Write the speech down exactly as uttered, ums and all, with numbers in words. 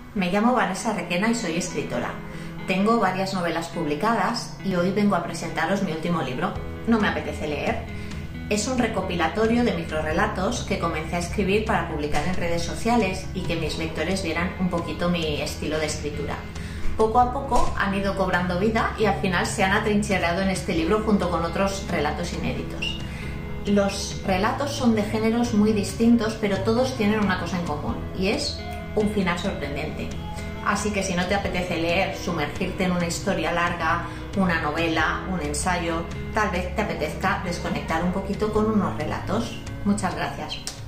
Me llamo Vanessa Requena y soy escritora. Tengo varias novelas publicadas y hoy vengo a presentaros mi último libro. No me apetece leer. Es un recopilatorio de microrrelatos que comencé a escribir para publicar en redes sociales y que mis lectores vieran un poquito mi estilo de escritura. Poco a poco han ido cobrando vida y al final se han atrincherado en este libro junto con otros relatos inéditos. Los relatos son de géneros muy distintos, pero todos tienen una cosa en común y es un final sorprendente. Así que si no te apetece leer, sumergirte en una historia larga, una novela, un ensayo, tal vez te apetezca desconectar un poquito con unos relatos. Muchas gracias.